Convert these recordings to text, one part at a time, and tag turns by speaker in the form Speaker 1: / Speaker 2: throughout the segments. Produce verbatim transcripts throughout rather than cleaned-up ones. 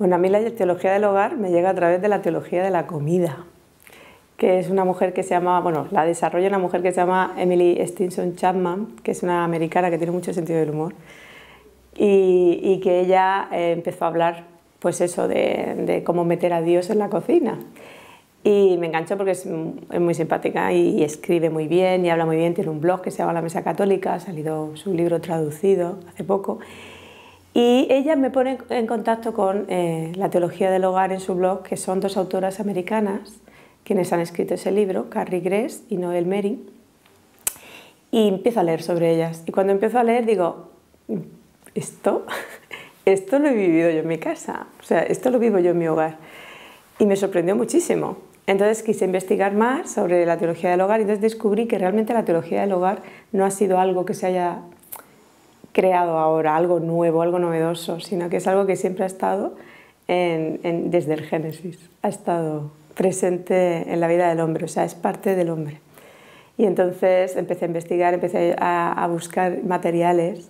Speaker 1: Bueno, a mí la teología del hogar me llega a través de la teología de la comida, que es una mujer que se llama, bueno, la desarrolla una mujer que se llama Emily Stinson Chapman, que es una americana que tiene mucho sentido del humor, y, y que ella eh, empezó a hablar, pues eso, de, de cómo meter a Dios en la cocina. Y me enganchó porque es, es muy simpática y, y escribe muy bien y habla muy bien, tiene un blog que se llama La Mesa Católica, ha salido su libro traducido hace poco. Y ella me pone en contacto con eh, la teología del hogar en su blog, que son dos autoras americanas, quienes han escrito ese libro, Carrie Gress y Noel Meri, y empiezo a leer sobre ellas. Y cuando empiezo a leer digo, esto, esto lo he vivido yo en mi casa, o sea, esto lo vivo yo en mi hogar. Y me sorprendió muchísimo. Entonces quise investigar más sobre la teología del hogar y entonces descubrí que realmente la teología del hogar no ha sido algo que se haya creado ahora, algo nuevo, algo novedoso, sino que es algo que siempre ha estado en, en, desde el Génesis, ha estado presente en la vida del hombre, o sea, es parte del hombre. Y entonces empecé a investigar, empecé a, a buscar materiales,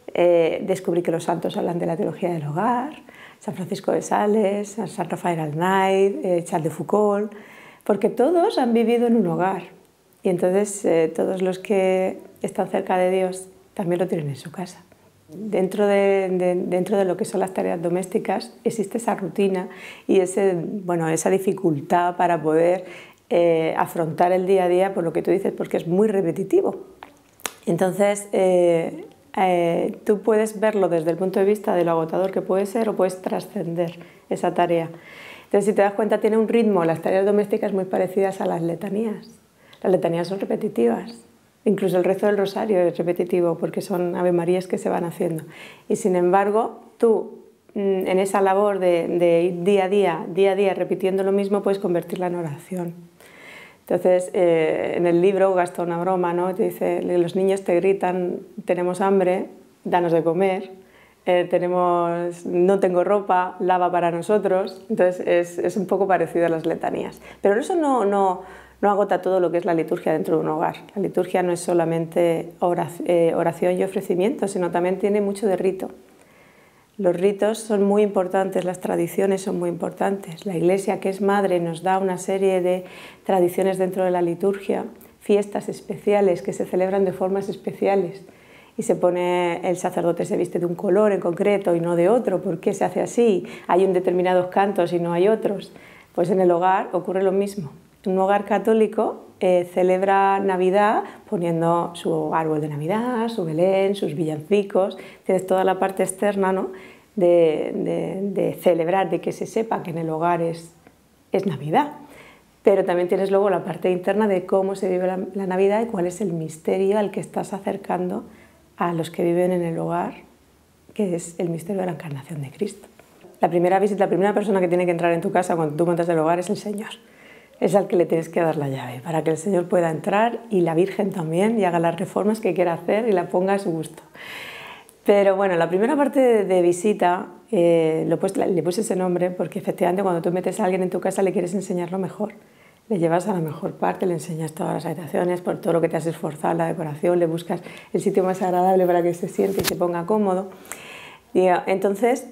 Speaker 1: eh, descubrí que los santos hablan de la teología del hogar, San Francisco de Sales, San Rafael Alnaid, eh, Charles de Foucault, porque todos han vivido en un hogar y entonces eh, todos los que están cerca de Dios también lo tienen en su casa. Dentro de, de, dentro de lo que son las tareas domésticas existe esa rutina y ese, bueno, esa dificultad para poder eh, afrontar el día a día por lo que tú dices, porque es muy repetitivo. Entonces, eh, Eh, tú puedes verlo desde el punto de vista de lo agotador que puede ser o puedes trascender esa tarea. Entonces, si te das cuenta, tiene un ritmo, las tareas domésticas muy parecidas a las letanías. Las letanías son repetitivas, incluso el rezo del rosario es repetitivo porque son Ave Marías que se van haciendo. Y sin embargo, tú en esa labor de, de ir día a día, día a día repitiendo lo mismo, puedes convertirla en oración. Entonces, eh, en el libro gasta una broma, ¿no? Te dice, los niños te gritan, tenemos hambre, danos de comer, eh, tenemos, no tengo ropa, lava para nosotros. Entonces, es, es un poco parecido a las letanías. Pero eso no, no, no agota todo lo que es la liturgia dentro de un hogar. La liturgia no es solamente oración y ofrecimiento, sino también tiene mucho de rito. Los ritos son muy importantes, las tradiciones son muy importantes. La Iglesia, que es madre, nos da una serie de tradiciones dentro de la liturgia, fiestas especiales que se celebran de formas especiales y se pone, el sacerdote se viste de un color en concreto y no de otro. ¿Por qué se hace así? Hay un determinados cantos y no hay otros. Pues en el hogar ocurre lo mismo. Un hogar católico eh, celebra Navidad poniendo su árbol de Navidad, su Belén, sus villancicos. Tienes toda la parte externa, ¿no? de, de, de celebrar, de que se sepa que en el hogar es, es Navidad. Pero también tienes luego la parte interna de cómo se vive la, la Navidad y cuál es el misterio al que estás acercando a los que viven en el hogar, que es el misterio de la encarnación de Cristo. La primera visita, la primera persona que tiene que entrar en tu casa cuando tú montas el hogar es el Señor. Es al que le tienes que dar la llave para que el Señor pueda entrar y la Virgen también y haga las reformas que quiera hacer y la ponga a su gusto. Pero bueno, la primera parte de, de visita eh, lo pues, le puse ese nombre porque efectivamente cuando tú metes a alguien en tu casa le quieres enseñar lo mejor. Le llevas a la mejor parte, le enseñas todas las habitaciones, por todo lo que te has esforzado en la decoración, le buscas el sitio más agradable para que se siente y se ponga cómodo. Y, entonces,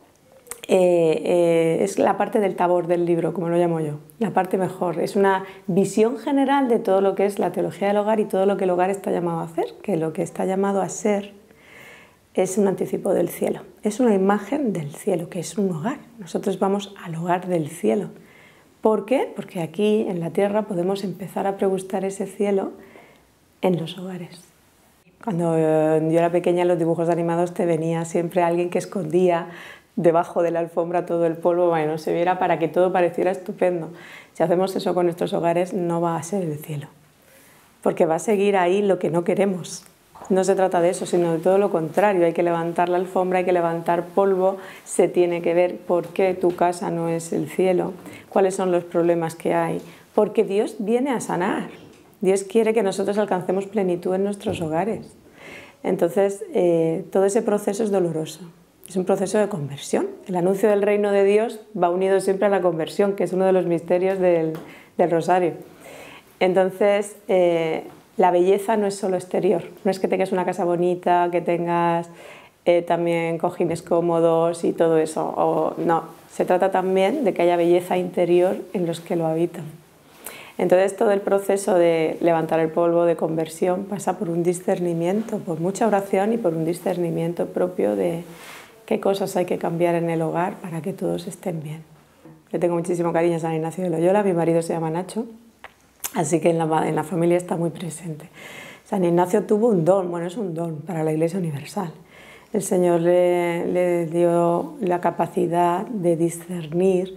Speaker 1: Eh, eh, es la parte del tabor del libro, como lo llamo yo, la parte mejor. Es una visión general de todo lo que es la teología del hogar y todo lo que el hogar está llamado a hacer, que lo que está llamado a ser es un anticipo del cielo, es una imagen del cielo, que es un hogar. Nosotros vamos al hogar del cielo. ¿Por qué? Porque aquí en la tierra podemos empezar a pregustar ese cielo en los hogares. Cuando yo era pequeña, en los dibujos animados te venía siempre alguien que escondía debajo de la alfombra todo el polvo, bueno, se viera para que todo pareciera estupendo. Si hacemos eso con nuestros hogares, no va a ser el cielo, porque va a seguir ahí lo que no queremos. No se trata de eso, sino de todo lo contrario. Hay que levantar la alfombra, hay que levantar polvo, se tiene que ver por qué tu casa no es el cielo, cuáles son los problemas que hay, porque Dios viene a sanar. Dios quiere que nosotros alcancemos plenitud en nuestros hogares. Entonces, eh, todo ese proceso es doloroso. Es un proceso de conversión. El anuncio del reino de Dios va unido siempre a la conversión, que es uno de los misterios del, del rosario. Entonces, eh, la belleza no es solo exterior, no es que tengas una casa bonita, que tengas eh, también cojines cómodos y todo eso. O, no, se trata también de que haya belleza interior en los que lo habitan. Entonces todo el proceso de levantar el polvo, de conversión, pasa por un discernimiento, por mucha oración y por un discernimiento propio de qué cosas hay que cambiar en el hogar para que todos estén bien. Le tengo muchísimo cariño a San Ignacio de Loyola, mi marido se llama Nacho, así que en la, en la familia está muy presente. San Ignacio tuvo un don, bueno, es un don para la Iglesia Universal. El Señor le, le dio la capacidad de discernir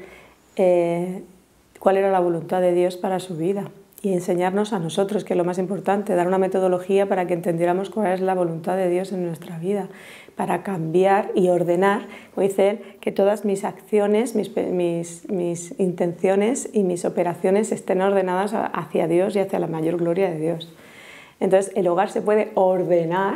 Speaker 1: eh, cuál era la voluntad de Dios para su vida y enseñarnos a nosotros, que es lo más importante, dar una metodología para que entendiéramos cuál es la voluntad de Dios en nuestra vida, para cambiar y ordenar, como dice él, que todas mis acciones, mis, mis, mis intenciones y mis operaciones estén ordenadas hacia Dios y hacia la mayor gloria de Dios. Entonces el hogar se puede ordenar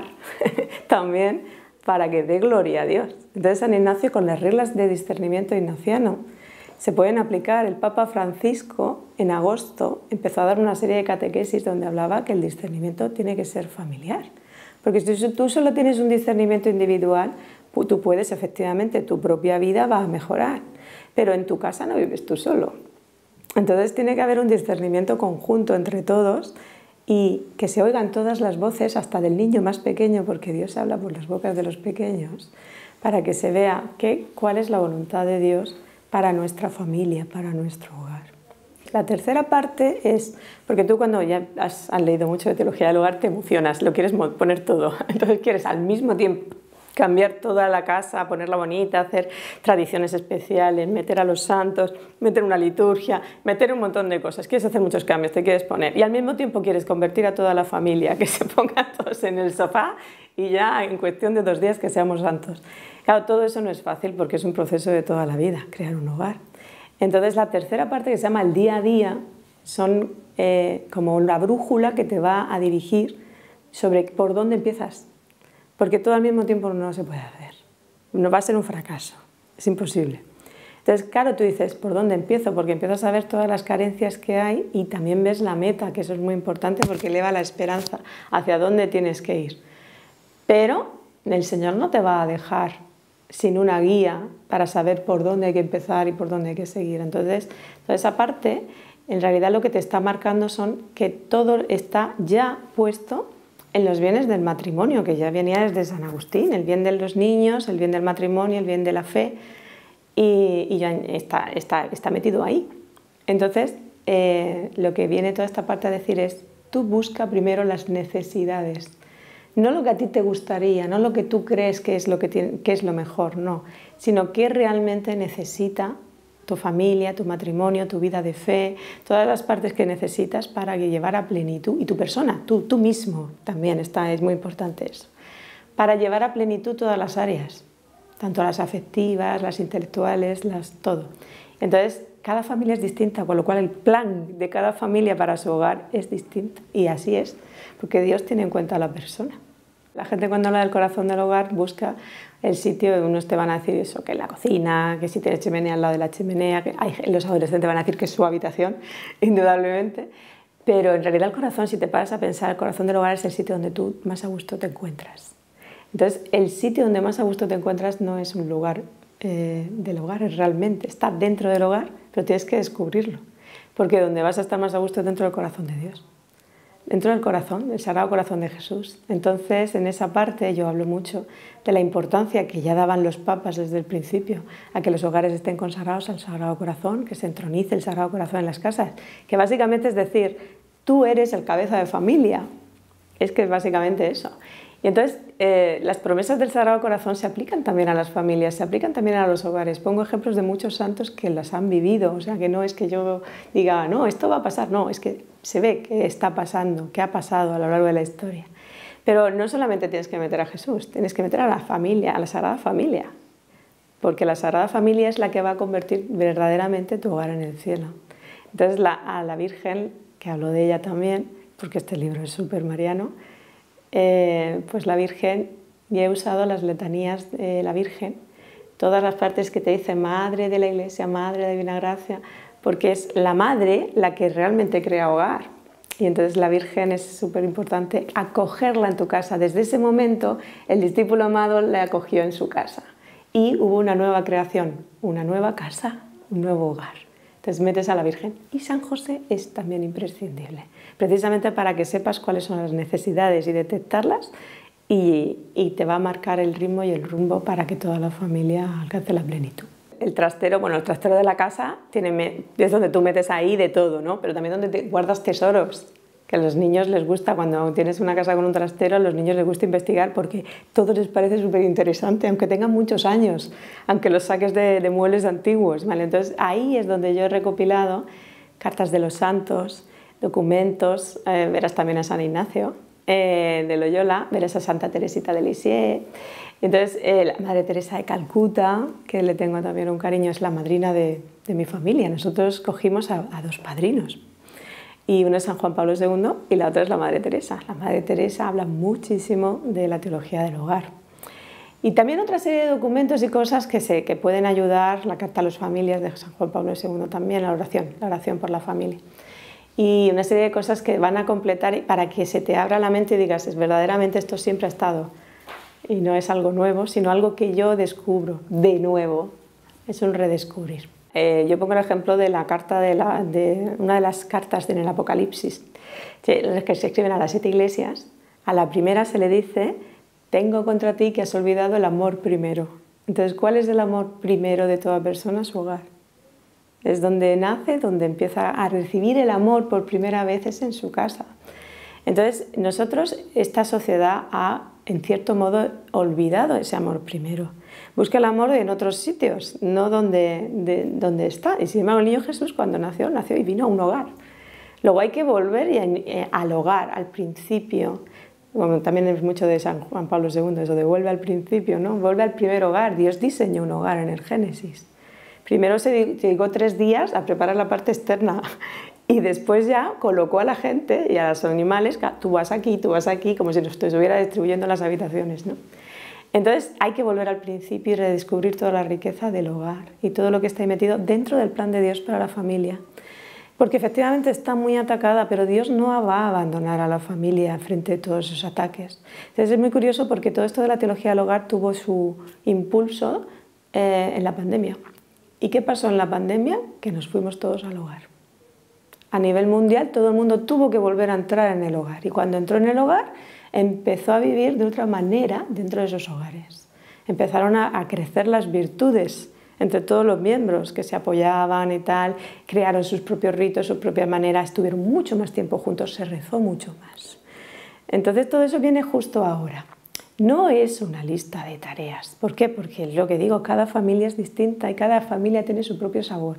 Speaker 1: también para que dé gloria a Dios. Entonces San Ignacio, con las reglas de discernimiento ignaciano, se pueden aplicar. El Papa Francisco en agosto empezó a dar una serie de catequesis donde hablaba que el discernimiento tiene que ser familiar. Porque si tú solo tienes un discernimiento individual, tú puedes, efectivamente, tu propia vida va a mejorar, pero en tu casa no vives tú solo. Entonces tiene que haber un discernimiento conjunto entre todos y que se oigan todas las voces, hasta del niño más pequeño, porque Dios habla por las bocas de los pequeños, para que se vea que, cuál es la voluntad de Dios para nuestra familia, para nuestro hogar. La tercera parte es, porque tú cuando ya has, has leído mucho de teología del hogar te emocionas, lo quieres poner todo, entonces quieres al mismo tiempo cambiar toda la casa, ponerla bonita, hacer tradiciones especiales, meter a los santos, meter una liturgia, meter un montón de cosas, quieres hacer muchos cambios, te quieres poner y al mismo tiempo quieres convertir a toda la familia, que se pongan todos en el sofá y ya en cuestión de dos días que seamos santos. Claro, todo eso no es fácil porque es un proceso de toda la vida, crear un hogar. Entonces la tercera parte, que se llama el día a día, son eh, como la brújula que te va a dirigir sobre por dónde empiezas, porque todo al mismo tiempo no se puede hacer, no va a ser un fracaso, es imposible. Entonces, claro, tú dices, ¿por dónde empiezo? Porque empiezas a ver todas las carencias que hay y también ves la meta, que eso es muy importante porque eleva la esperanza hacia dónde tienes que ir. Pero el Señor no te va a dejar sin una guía para saber por dónde hay que empezar y por dónde hay que seguir. Entonces, toda esa parte, en realidad lo que te está marcando son que todo está ya puesto en los bienes del matrimonio, que ya venía desde San Agustín, el bien de los niños, el bien del matrimonio, el bien de la fe, y, y ya está, está, está metido ahí. Entonces, eh, lo que viene toda esta parte a decir es, tú busca primero las necesidades, no lo que a ti te gustaría, no lo que tú crees que es lo, que tiene, que es lo mejor, no, sino qué realmente necesita tu familia, tu matrimonio, tu vida de fe, todas las partes que necesitas para llevar a plenitud, y tu persona, tú, tú mismo también, está, es muy importante eso, para llevar a plenitud todas las áreas, tanto las afectivas, las intelectuales, las, todo. Entonces, cada familia es distinta, con lo cual el plan de cada familia para su hogar es distinto, y así es, porque Dios tiene en cuenta a la persona. La gente cuando habla del corazón del hogar busca el sitio, unos te van a decir eso, que es la cocina, que si tienes chimenea al lado de la chimenea, que hay, los adolescentes van a decir que es su habitación, indudablemente, pero en realidad el corazón, si te paras a pensar, el corazón del hogar es el sitio donde tú más a gusto te encuentras. Entonces, el sitio donde más a gusto te encuentras no es un lugar eh, del hogar, es realmente, está dentro del hogar, pero tienes que descubrirlo, porque donde vas a estar más a gusto es dentro del corazón de Dios. Dentro del corazón, del Sagrado Corazón de Jesús. Entonces, en esa parte yo hablo mucho de la importancia que ya daban los papas desde el principio, a que los hogares estén consagrados al Sagrado Corazón, que se entronice el Sagrado Corazón en las casas, que básicamente es decir, tú eres el cabeza de familia, es que es básicamente eso. Y entonces, eh, las promesas del Sagrado Corazón se aplican también a las familias, se aplican también a los hogares. Pongo ejemplos de muchos santos que las han vivido, o sea, que no es que yo diga, no, esto va a pasar, no, es que se ve que está pasando, que ha pasado a lo largo de la historia. Pero no solamente tienes que meter a Jesús, tienes que meter a la familia, a la Sagrada Familia, porque la Sagrada Familia es la que va a convertir verdaderamente tu hogar en el cielo. Entonces, la, a la Virgen, que hablo de ella también, porque este libro es súper mariano, eh, pues la Virgen, y he usado las letanías de la Virgen, todas las partes que te dice Madre de la Iglesia, Madre de Divina Gracia, porque es la madre la que realmente crea hogar. Y entonces la Virgen es súper importante acogerla en tu casa. Desde ese momento el discípulo amado la acogió en su casa y hubo una nueva creación, una nueva casa, un nuevo hogar. Entonces metes a la Virgen y San José es también imprescindible, precisamente para que sepas cuáles son las necesidades y detectarlas y, y te va a marcar el ritmo y el rumbo para que toda la familia alcance la plenitud. El trastero, bueno, el trastero de la casa tiene, es donde tú metes ahí de todo, ¿no? Pero también donde te guardas tesoros, que a los niños les gusta, cuando tienes una casa con un trastero, a los niños les gusta investigar porque todo les parece súper interesante, aunque tengan muchos años, aunque los saques de, de muebles antiguos, ¿vale? Entonces ahí es donde yo he recopilado cartas de los santos, documentos, eh, verás también a San Ignacio eh, de Loyola, verás a Santa Teresita de Lisieux. Entonces, eh, la Madre Teresa de Calcuta, que le tengo también un cariño, es la madrina de, de mi familia. Nosotros cogimos a, a dos padrinos, y uno es San Juan Pablo segundo y la otra es la Madre Teresa. La Madre Teresa habla muchísimo de la teología del hogar. Y también otra serie de documentos y cosas que, sé, que pueden ayudar, la Carta a las Familias de San Juan Pablo segundo también, la oración, la oración por la familia. Y una serie de cosas que van a completar para que se te abra la mente y digas, es verdaderamente esto siempre ha estado. Y no es algo nuevo, sino algo que yo descubro de nuevo. Es un redescubrir. Eh, yo pongo el ejemplo de, la carta de, la, de una de las cartas en el Apocalipsis, que, que se escriben a las siete iglesias. A la primera se le dice, tengo contra ti que has olvidado el amor primero. Entonces, ¿cuál es el amor primero de toda persona? Su hogar. Es donde nace, donde empieza a recibir el amor por primera vez, es en su casa. Entonces, nosotros, esta sociedad ha, en cierto modo, olvidado ese amor primero. Busca el amor en otros sitios, no donde, de, donde está. Y sin embargo, el niño Jesús, cuando nació, nació y vino a un hogar. Luego hay que volver y, eh, al hogar, al principio. Bueno, también es mucho de San Juan Pablo segundo, eso de vuelve al principio, ¿no? Vuelve al primer hogar. Dios diseñó un hogar en el Génesis. Primero se dedicó tres días a preparar la parte externa y después ya colocó a la gente y a los animales, tú vas aquí, tú vas aquí, como si nos estuviera distribuyendo las habitaciones, ¿no? Entonces hay que volver al principio y redescubrir toda la riqueza del hogar y todo lo que está ahí metido dentro del plan de Dios para la familia. Porque efectivamente está muy atacada, pero Dios no va a abandonar a la familia frente a todos esos ataques. Entonces es muy curioso porque todo esto de la teología del hogar tuvo su impulso eh, en la pandemia. ¿Y qué pasó en la pandemia? Que nos fuimos todos al hogar. A nivel mundial todo el mundo tuvo que volver a entrar en el hogar y cuando entró en el hogar empezó a vivir de otra manera dentro de esos hogares. Empezaron a, a crecer las virtudes entre todos los miembros que se apoyaban y tal, crearon sus propios ritos, su propia manera, estuvieron mucho más tiempo juntos, se rezó mucho más. Entonces todo eso viene justo ahora. No es una lista de tareas. ¿Por qué? Porque es lo que digo, cada familia es distinta y cada familia tiene su propio sabor.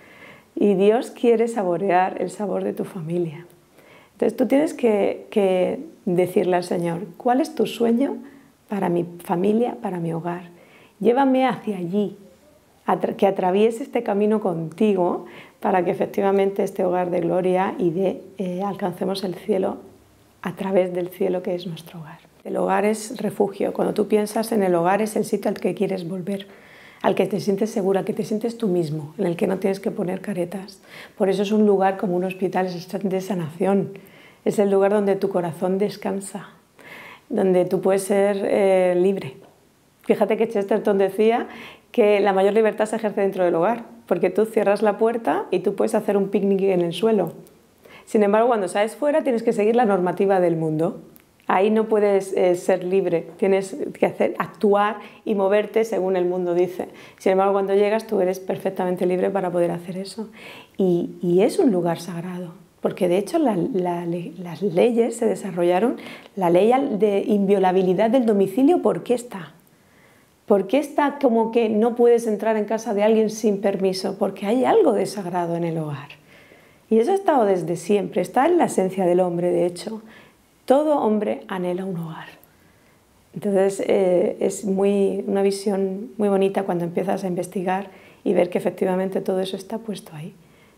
Speaker 1: Y Dios quiere saborear el sabor de tu familia. Entonces tú tienes que, que decirle al Señor, ¿cuál es tu sueño para mi familia, para mi hogar? Llévame hacia allí, que atraviese este camino contigo para que efectivamente este hogar de gloria y de eh, alcancemos el cielo a través del cielo que es nuestro hogar. El hogar es refugio. Cuando tú piensas en el hogar es el sitio al que quieres volver, al que te sientes segura, al que te sientes tú mismo, en el que no tienes que poner caretas. Por eso es un lugar como un hospital, es de sanación. Es el lugar donde tu corazón descansa, donde tú puedes ser eh, libre. Fíjate que Chesterton decía que la mayor libertad se ejerce dentro del hogar, porque tú cierras la puerta y tú puedes hacer un picnic en el suelo. Sin embargo, cuando sales fuera tienes que seguir la normativa del mundo. Ahí no puedes eh, ser libre, tienes que hacer, actuar y moverte según el mundo dice. Sin embargo, cuando llegas tú eres perfectamente libre para poder hacer eso. Y, y es un lugar sagrado, porque de hecho la, la, las leyes se desarrollaron, la ley de inviolabilidad del domicilio, ¿por qué está? ¿Por qué está como que no puedes entrar en casa de alguien sin permiso? Porque hay algo de sagrado en el hogar. Y eso ha estado desde siempre, está en la esencia del hombre, de hecho. Todo hombre anhela un hogar. Entonces eh, es muy, una visión muy bonita cuando empiezas a investigar y ver que efectivamente todo eso está puesto ahí.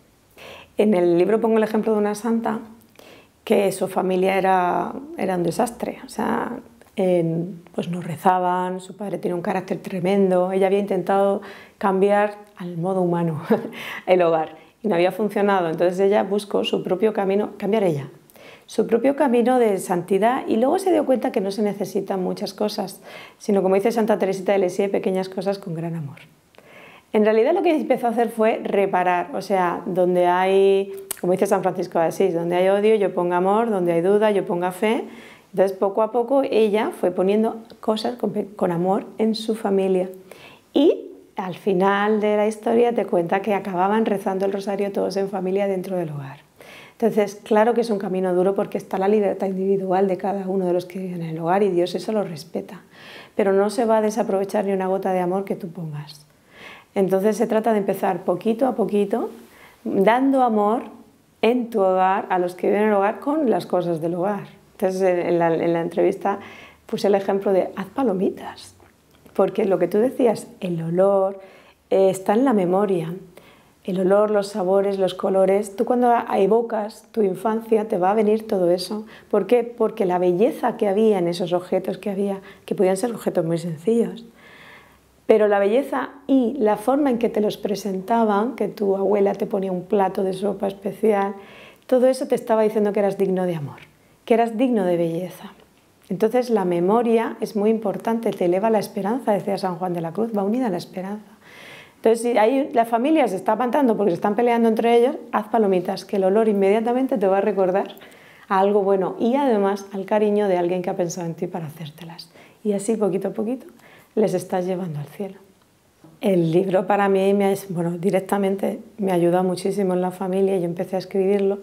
Speaker 1: En el libro pongo el ejemplo de una santa que su familia era, era un desastre. O sea, eh, pues no rezaban, su padre tiene un carácter tremendo, ella había intentado cambiar al modo humano el hogar y no había funcionado. Entonces ella buscó su propio camino, cambiar ella. su propio camino de santidad y luego se dio cuenta que no se necesitan muchas cosas, sino como dice Santa Teresita de Lisieux, pequeñas cosas con gran amor. En realidad lo que empezó a hacer fue reparar, o sea, donde hay, como dice San Francisco de Asís, donde hay odio yo pongo amor, donde hay duda yo ponga fe. Entonces poco a poco ella fue poniendo cosas con, con amor en su familia y al final de la historia te cuenta que acababan rezando el rosario todos en familia dentro del hogar. Entonces, claro que es un camino duro porque está la libertad individual de cada uno de los que viven en el hogar y Dios eso lo respeta. Pero no se va a desaprovechar ni una gota de amor que tú pongas. Entonces se trata de empezar poquito a poquito, dando amor en tu hogar a los que viven en el hogar con las cosas del hogar. Entonces en la, en la entrevista puse el ejemplo de haz palomitas. Porque lo que tú decías, el olor eh, está en la memoria, el olor, los sabores, los colores. Tú cuando evocas tu infancia te va a venir todo eso. ¿Por qué? Porque la belleza que había en esos objetos que había, que podían ser objetos muy sencillos, pero la belleza y la forma en que te los presentaban, que tu abuela te ponía un plato de sopa especial, todo eso te estaba diciendo que eras digno de amor, que eras digno de belleza. Entonces la memoria es muy importante, te eleva la esperanza, decía San Juan de la Cruz, va unida a la esperanza. Entonces si ahí la familia se está apantando porque se están peleando entre ellos, haz palomitas, que el olor inmediatamente te va a recordar a algo bueno y además al cariño de alguien que ha pensado en ti para hacértelas. Y así poquito a poquito les estás llevando al cielo. El libro para mí, me, bueno, directamente me ayuda muchísimo en la familia, yo empecé a escribirlo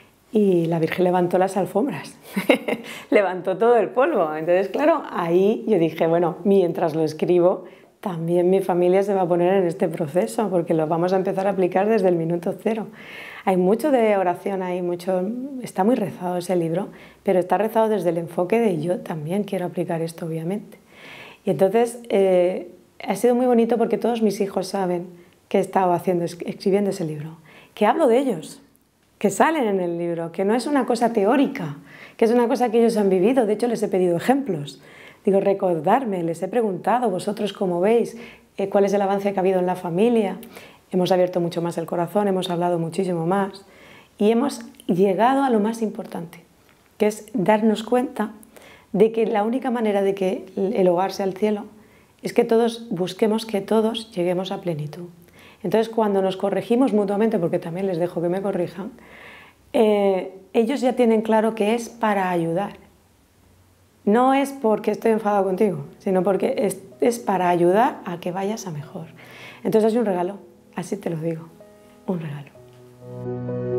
Speaker 1: y la Virgen levantó las alfombras, levantó todo el polvo. Entonces, claro, ahí yo dije, bueno, mientras lo escribo, también mi familia se va a poner en este proceso, porque lo vamos a empezar a aplicar desde el minuto cero. Hay mucho de oración ahí, mucho, está muy rezado ese libro, pero está rezado desde el enfoque de yo también quiero aplicar esto, obviamente. Y entonces eh, ha sido muy bonito porque todos mis hijos saben que he estado haciendo, escribiendo ese libro, que hablo de ellos, que salen en el libro, que no es una cosa teórica, que es una cosa que ellos han vivido. De hecho, les he pedido ejemplos. Digo, recordarme, les he preguntado, vosotros cómo veis, eh, cuál es el avance que ha habido en la familia. Hemos abierto mucho más el corazón, hemos hablado muchísimo más y hemos llegado a lo más importante, que es darnos cuenta de que la única manera de que el hogar sea el cielo es que todos busquemos que todos lleguemos a plenitud. Entonces, cuando nos corregimos mutuamente, porque también les dejo que me corrijan, eh, ellos ya tienen claro que es para ayudar. No es porque estoy enfadado contigo, sino porque es, es para ayudar a que vayas a mejor. Entonces es un regalo, así te lo digo, un regalo.